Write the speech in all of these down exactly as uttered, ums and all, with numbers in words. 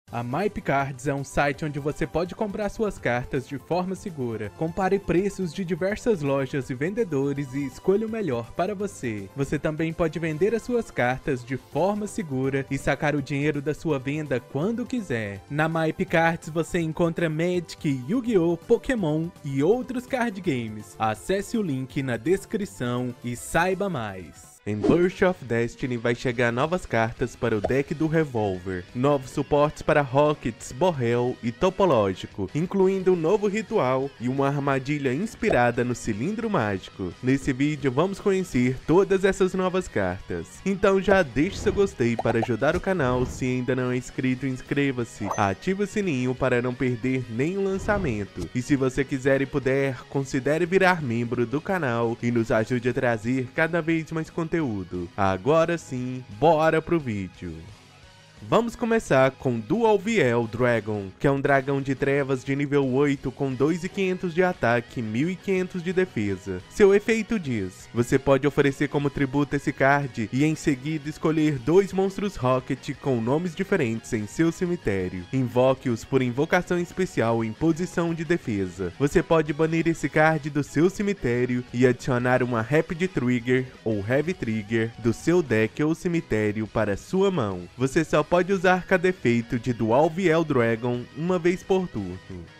A MyPcards é um site onde você pode comprar suas cartas de forma segura. Compare preços de diversas lojas e vendedores e escolha o melhor para você. Você também pode vender as suas cartas de forma segura e sacar o dinheiro da sua venda quando quiser. Na MyPcards você encontra Magic, Yu-Gi-Oh!, Pokémon e outros card games. Acesse o link na descrição e saiba mais. Em Burst of Destiny vai chegar novas cartas para o deck do Revolver, novos suportes para Rockets, Borrel e Topológico, incluindo um novo ritual e uma armadilha inspirada no cilindro mágico. Nesse vídeo vamos conhecer todas essas novas cartas. Então já deixe seu gostei para ajudar o canal, se ainda não é inscrito inscreva-se, ative o sininho para não perder nenhum lançamento. E se você quiser e puder, considere virar membro do canal e nos ajude a trazer cada vez mais conteúdo. Conteúdo. Agora sim, bora pro vídeo. Vamos começar com Dualviel Dragon, que é um dragão de trevas de nível oito com dois mil e quinhentos de ataque e mil e quinhentos de defesa. Seu efeito diz: você pode oferecer como tributo esse card e em seguida escolher dois monstros Rocket com nomes diferentes em seu cemitério. Invoque-os por invocação especial em posição de defesa. Você pode banir esse card do seu cemitério e adicionar uma Rapid Trigger ou Heavy Trigger do seu deck ou cemitério para sua mão. Você só pode usar cada efeito de Dualviel Dragon uma vez por turno.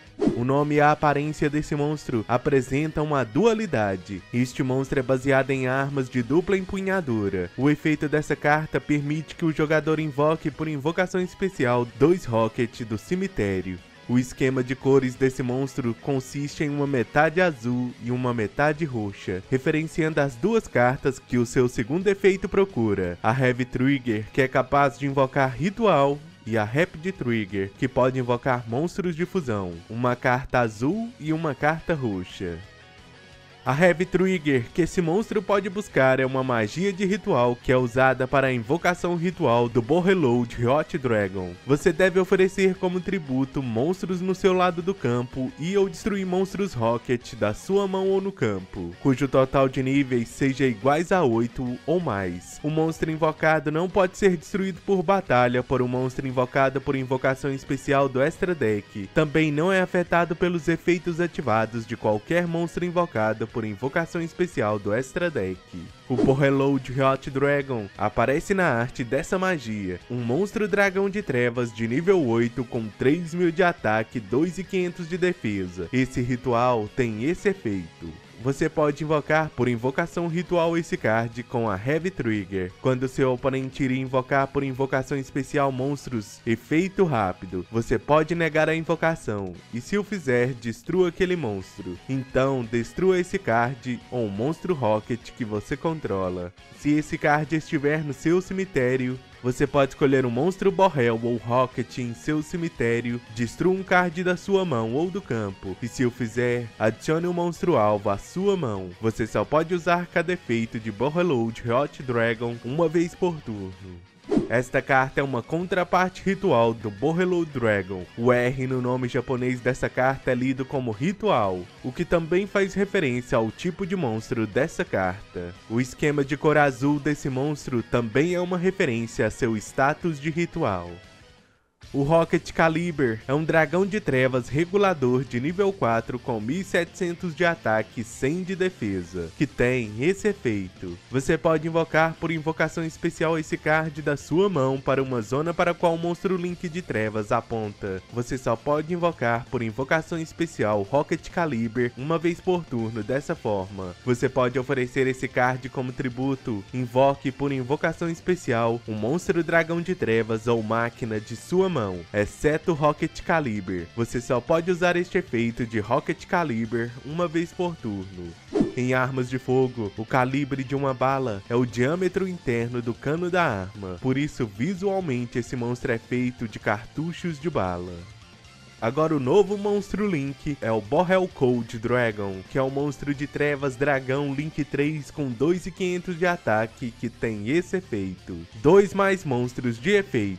O nome e a aparência desse monstro apresentam uma dualidade. Este monstro é baseado em armas de dupla empunhadura. O efeito dessa carta permite que o jogador invoque por invocação especial dois Rocket do cemitério. O esquema de cores desse monstro consiste em uma metade azul e uma metade roxa, referenciando as duas cartas que o seu segundo efeito procura: a Heavy Trigger, que é capaz de invocar ritual, e a Rapid Trigger, que pode invocar monstros de fusão, uma carta azul e uma carta roxa. A Heavy Trigger que esse monstro pode buscar é uma magia de ritual que é usada para a invocação ritual do Borreload Riot Dragon. Você deve oferecer como tributo monstros no seu lado do campo e ou destruir monstros Rocket da sua mão ou no campo, cujo total de níveis seja iguais a oito ou mais. O monstro invocado não pode ser destruído por batalha por um monstro invocado por invocação especial do Extra Deck. Também não é afetado pelos efeitos ativados de qualquer monstro invocado por invocação especial do Extra Deck. O Borreload Riot Dragon aparece na arte dessa magia, um monstro dragão de trevas de nível oito com três mil de ataque e dois mil e quinhentos de defesa. Esse ritual tem esse efeito: você pode invocar por invocação ritual esse card com a Heavy Trigger. Quando seu oponente iria invocar por invocação especial monstros, efeito rápido, você pode negar a invocação, e se o fizer, destrua aquele monstro. Então, destrua esse card ou monstro Rocket que você controla. Se esse card estiver no seu cemitério, você pode escolher um monstro Borrel ou Rocket em seu cemitério, destrua um card da sua mão ou do campo, e se o fizer, adicione um monstro alvo à sua mão. Você só pode usar cada efeito de Borreload Riot Dragon uma vez por turno. Esta carta é uma contraparte ritual do Borreload Dragon. O R no nome japonês dessa carta é lido como ritual, o que também faz referência ao tipo de monstro dessa carta. O esquema de cor azul desse monstro também é uma referência a seu status de ritual. O Rocket Caliber é um dragão de trevas regulador de nível quatro com mil e setecentos de ataque e cem de defesa, que tem esse efeito: você pode invocar por invocação especial esse card da sua mão para uma zona para a qual o monstro Link de Trevas aponta. Você só pode invocar por invocação especial Rocket Caliber uma vez por turno. Dessa forma, você pode oferecer esse card como tributo. Invoque por invocação especial um monstro dragão de trevas ou máquina de sua mão, exceto Rocket Caliber. Você só pode usar este efeito de Rocket Caliber uma vez por turno. Em armas de fogo, o calibre de uma bala é o diâmetro interno do cano da arma, por isso visualmente esse monstro é feito de cartuchos de bala. Agora o novo monstro Link é o Borrel Cold Dragon, que é um monstro de trevas dragão Link três com dois mil e quinhentos de ataque que tem esse efeito: dois mais monstros de efeito.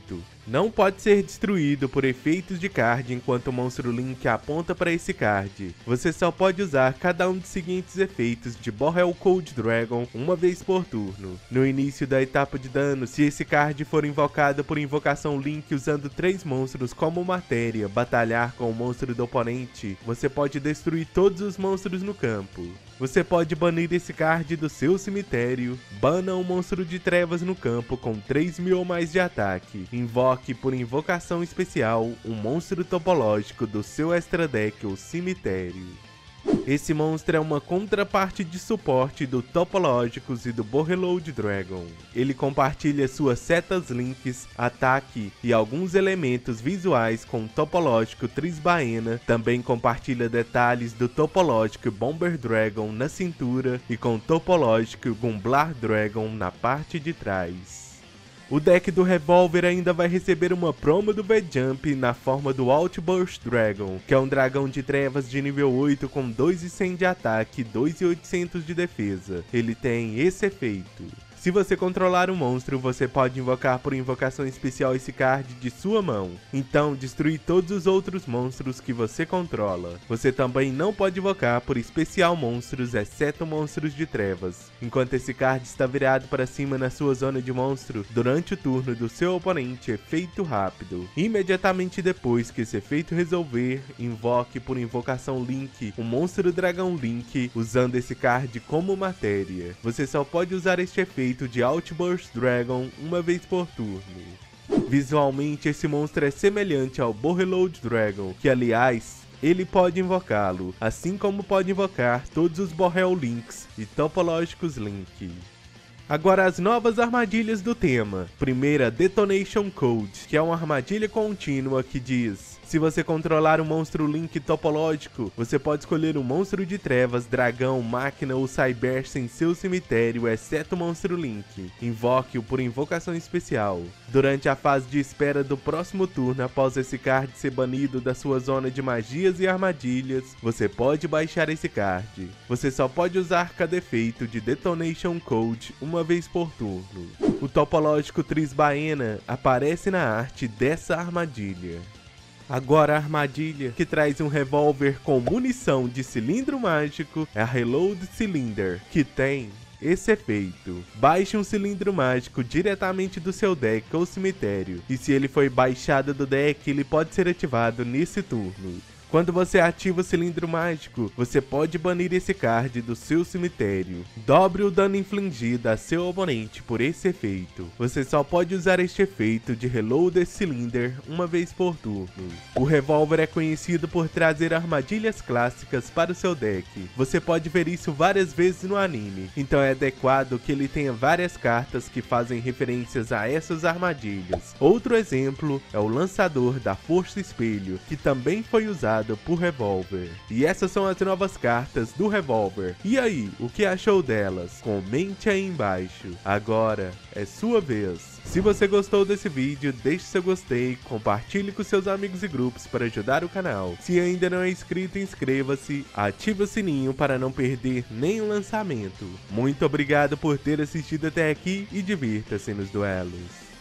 Não pode ser destruído por efeitos de card enquanto o monstro Link aponta para esse card. Você só pode usar cada um dos seguintes efeitos de Borrel Cold Dragon uma vez por turno. No início da etapa de dano, se esse card for invocado por invocação Link usando três monstros como matéria, batalhar com o monstro do oponente, você pode destruir todos os monstros no campo. Você pode banir esse card do seu cemitério, bana um monstro de trevas no campo com três mil ou mais de ataque, invoque por invocação especial um monstro topológico do seu extra deck ou cemitério. Esse monstro é uma contraparte de suporte do Topológicos e do Borreload Dragon. Ele compartilha suas setas links, ataque e alguns elementos visuais com o Topológico Trisbaena, também compartilha detalhes do Topológico Bomber Dragon na cintura e com o Topológico Gumblar Dragon na parte de trás. O deck do Revolver ainda vai receber uma promo do V-Jump na forma do Outburst Dragon, que é um dragão de trevas de nível oito com dois mil e cem de ataque e dois mil e oitocentos de defesa. Ele tem esse efeito. Se você controlar um monstro, você pode invocar por invocação especial esse card de sua mão. Então, destruir todos os outros monstros que você controla. Você também não pode invocar por especial monstros, exceto monstros de trevas. Enquanto esse card está virado para cima na sua zona de monstro, durante o turno do seu oponente, efeito rápido. Imediatamente depois que esse efeito resolver, invoque por invocação Link um monstro dragão Link, usando esse card como matéria. Você só pode usar este efeito de Outburst Dragon uma vez por turno. Visualmente, esse monstro é semelhante ao Borreload Dragon, que aliás, ele pode invocá-lo, assim como pode invocar todos os Borrel Links e Topológicos Link. Agora as novas armadilhas do tema. Primeira, Detonation Code, que é uma armadilha contínua que diz: se você controlar um monstro Link topológico, você pode escolher um monstro de trevas, dragão, máquina ou cyberse em seu cemitério, exceto o monstro Link. Invoque-o por invocação especial. Durante a fase de espera do próximo turno, após esse card ser banido da sua zona de magias e armadilhas, você pode baixar esse card. Você só pode usar cada efeito de Detonation Code uma vez por turno. O topológico Trisbaena aparece na arte dessa armadilha. Agora a armadilha que traz um revólver com munição de cilindro mágico é a Reload Cylinder, que tem esse efeito: baixe um cilindro mágico diretamente do seu deck ou cemitério, e se ele foi baixado do deck, ele pode ser ativado nesse turno. Quando você ativa o cilindro mágico, você pode banir esse card do seu cemitério. Dobre o dano infligido a seu oponente por esse efeito. Você só pode usar este efeito de Reload Cylinder uma vez por turno. O revólver é conhecido por trazer armadilhas clássicas para o seu deck. Você pode ver isso várias vezes no anime, então é adequado que ele tenha várias cartas que fazem referências a essas armadilhas. Outro exemplo é o Lançador da Força Espelho, que também foi usado por Revolver. E essas são as novas cartas do Revolver. E aí, o que achou delas? Comente aí embaixo. Agora é sua vez. Se você gostou desse vídeo, deixe seu gostei, compartilhe com seus amigos e grupos para ajudar o canal. Se ainda não é inscrito, inscreva-se, ative o sininho para não perder nenhum lançamento. Muito obrigado por ter assistido até aqui e divirta-se nos duelos.